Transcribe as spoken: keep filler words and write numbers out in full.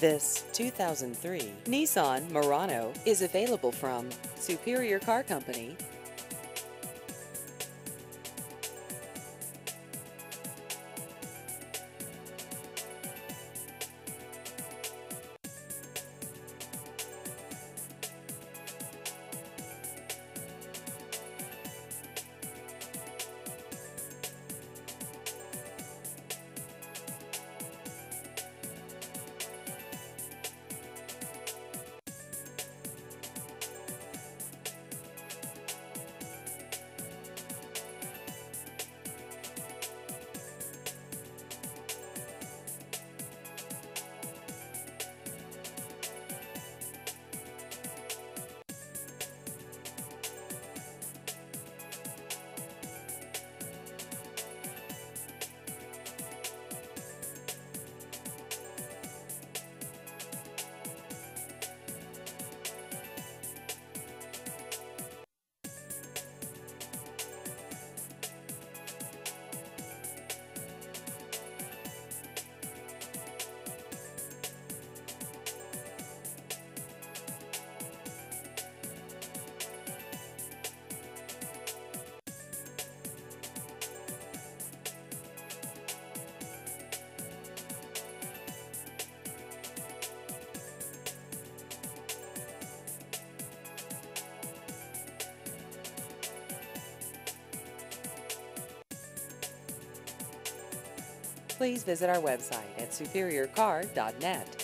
This two thousand three Nissan Murano is available from Superior Car Company. Please visit our website at superior car dot net.